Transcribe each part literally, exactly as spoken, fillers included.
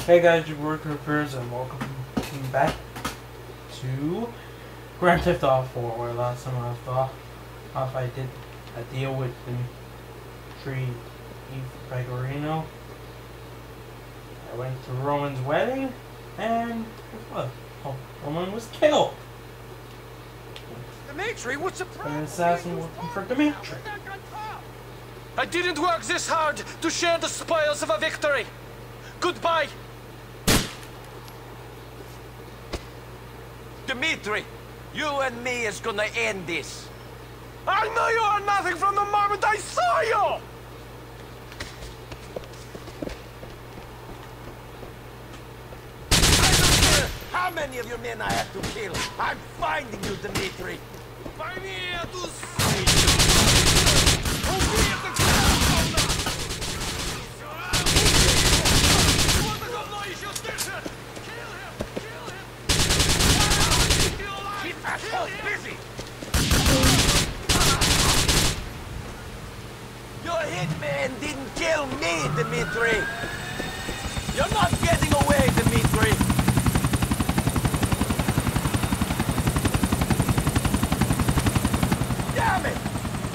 Hey guys, your work repairs and welcome back to Grand Theft Auto four, where last time I left off, off I did a deal with Dimitri Pegorino. I went to Roman's wedding, and guess what? Oh, Roman was killed. Dimitri, what's the problem? An assassin working for Dimitri. I didn't work this hard to share the spoils of a victory. Goodbye. Dimitri, you and me is gonna end this. I know you are nothing from the moment I saw you! I don't care how many of your men I have to kill. I'm finding you, Dimitri. Busy. Your hitman didn't kill me, Dimitri. You're not getting away, Dimitri. Damn it!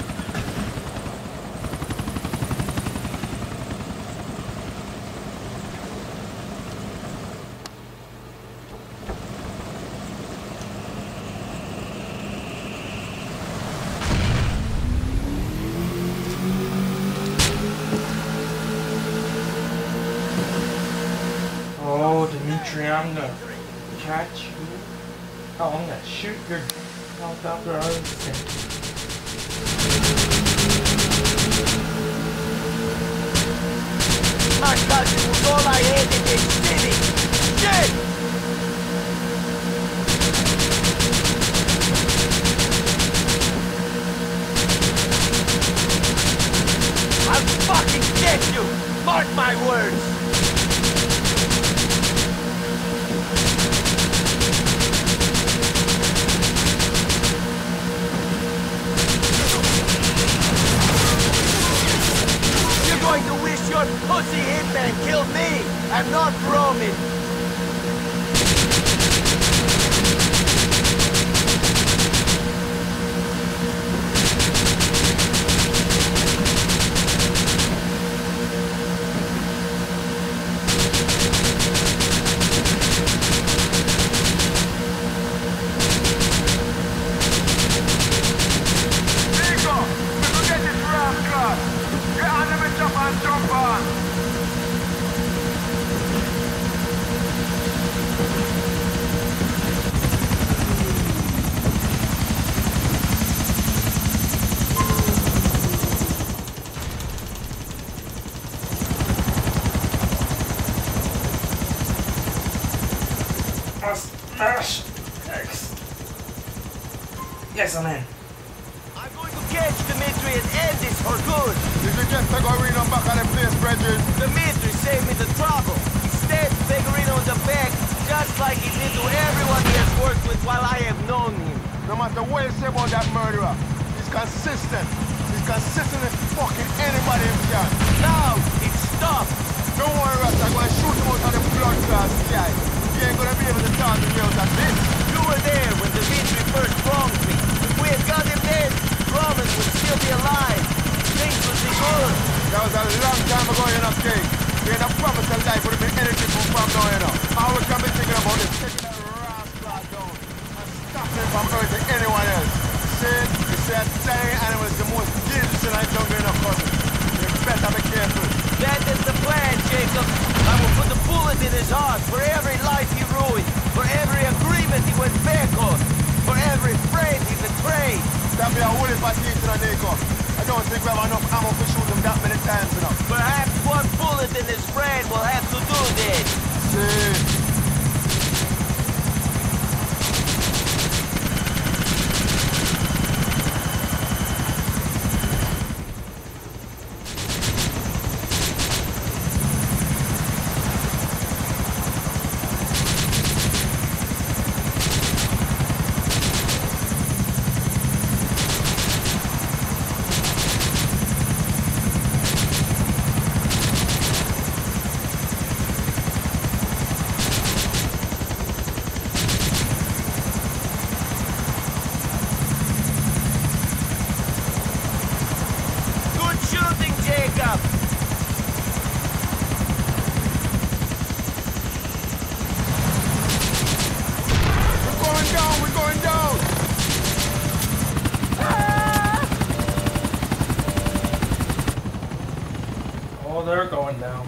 Oh, Dimitri, I'm gonna catch you. Oh, I'm gonna shoot your helicopter out of the thing. My cousin was all I had in this city. Shit! I'll fucking get you! Mark my words! You're going to wish your pussy hitman killed me, and not Roman. Nico, we will get this round cut. Get on the jump and jump on. Smash X. Yes, I'm in. I'm going to catch Dimitri and end this for good. You should get Pegorino back on the place, brethren. Dimitri saved me the trouble. He stabbed Pegorino in the back, just like he did to everyone he has worked with while I have known him. No matter what you say about that murderer, he's consistent. He's consistent in fucking anybody he can. Now, it's stopped. Don't worry, Rasta, I'm gonna shoot him out of the blood class sky. He ain't gonna be able to talk to me out of this. You were there when Dimitri first wronged me. If we had got him dead, Roman would still be alive. Things would be good. That was a long time ago, you know, King. We ain't a promise of life would have been anything from from now, you know. All we can be thinking about is taking that rascal down and stopping him from hurting anyone else. See, you see that dying animal is the most dangerous in our jungle in our cousin. You better be careful. That is the plan, Jacob. I will put a bullet in his heart for every life he ruined, for every agreement he went back on, for every friend he betrayed. That be a whole heap of teeth in a Nico. I don't think we have enough ammo to shoot him that many times enough. Perhaps one bullet in his brain will have to do this. See. down.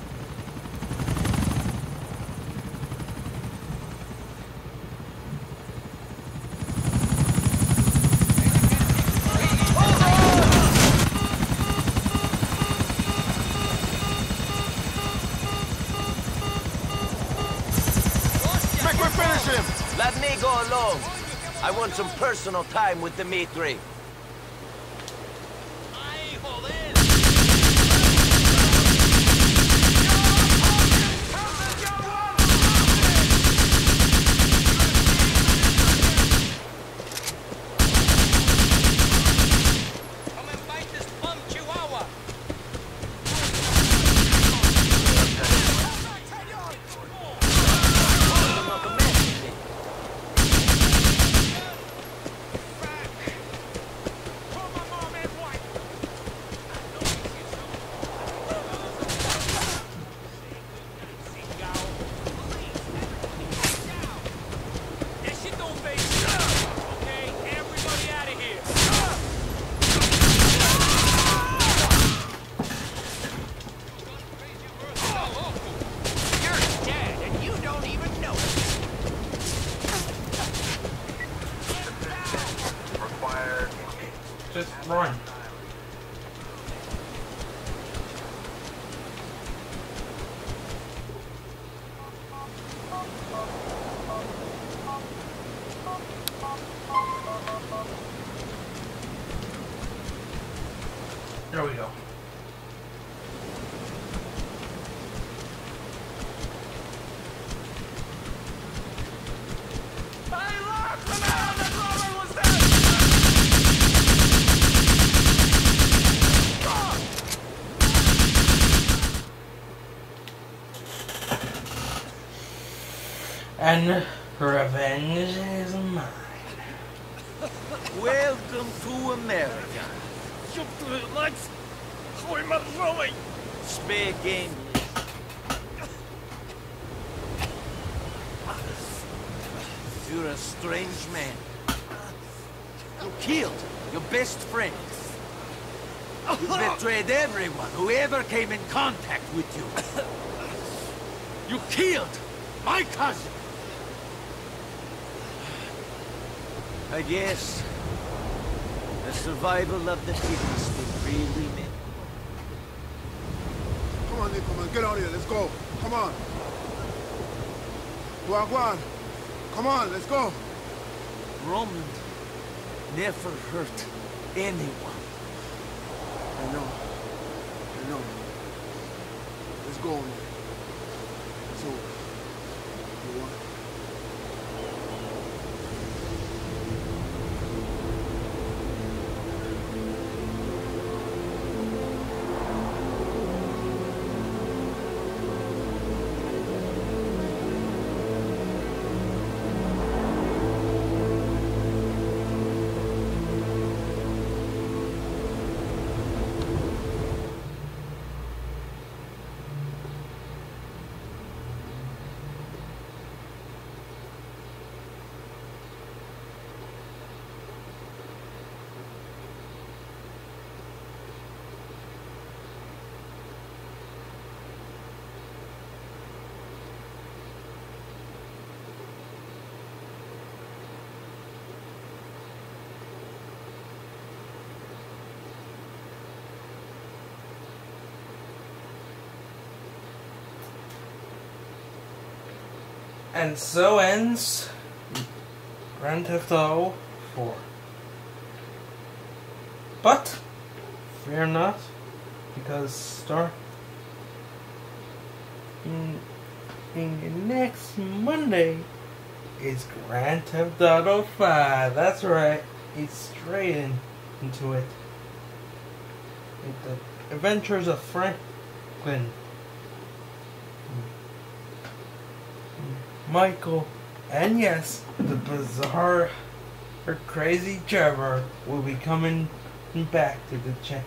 Make we finish him! Let me go alone. I want some personal time with Dimitri. Just run. There we go. And revenge is mine. Welcome to America. Speak English. You're a strange man. You killed your best friend. You betrayed everyone who ever came in contact with you. You killed my cousin. I guess the survival of the fittest will really mean. Come on, Nick, come on, get out of here, let's go. Come on. Go on, go on. Come on, let's go. Roman never hurt anyone. I know. I know. Let's go, man. It's over. You want it? And so ends Grand Theft Auto four. But fear not, because starting in next Monday is Grand Theft Auto five. That's right, it's straight in, into it. With the Adventures of Franklin, Michael, and yes, the bizarre or crazy Trevor will be coming back to the channel.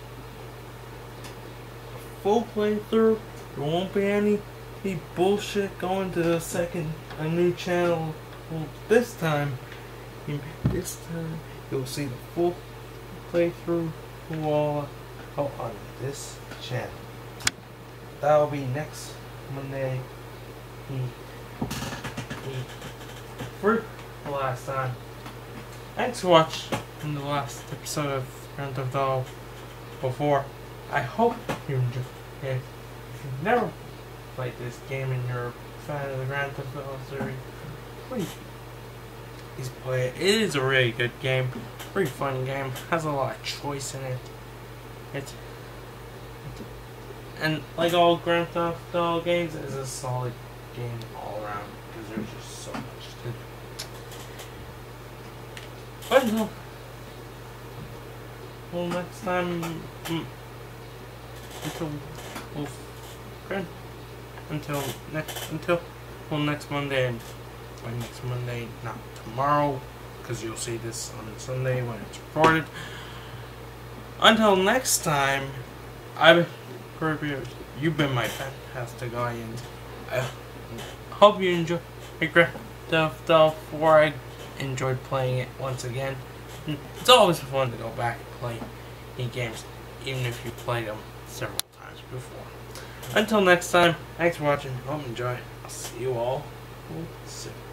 Full playthrough, there won't be any, any bullshit going to the second, a new channel. Well, this time, this time, you'll see the full playthrough all on this channel. that will be next Monday. He, he, for the last time. Thanks for watching the last episode of Grand Theft Auto before. I hope you enjoyed it. If you've never played this game and you're a fan of the Grand Theft Auto series, please, please play it. It is a really good game. Pretty fun game. Has a lot of choice in it. It's, it's and like all Grand Theft Auto games, it's a solid game all around because there's just so much to do. But until well, next time, mm, until well, grand, until next until well next Monday, and by next Monday, not tomorrow, because you'll see this on Sunday when it's recorded. Until next time, I've you've been my fantastic audience. I hope you enjoy Grand Theft Auto four. I enjoyed playing it once again. It's always fun to go back and play any games, even if you played them several times before. Until next time, thanks for watching. Hope you enjoy. I'll see you all soon.